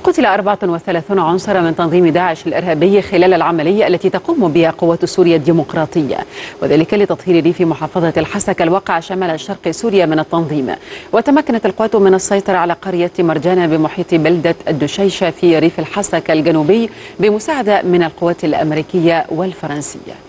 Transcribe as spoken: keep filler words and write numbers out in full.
قتل أربعة وثلاثين عنصرا من تنظيم داعش الإرهابي خلال العملية التي تقوم بها قوات سوريا الديمقراطية، وذلك لتطهير ريف محافظة الحسكة الواقع شمال شرق سوريا من التنظيم. وتمكنت القوات من السيطرة على قرية مرجانة بمحيط بلدة الدشيشة في ريف الحسكة الجنوبي بمساعدة من القوات الأمريكية والفرنسية.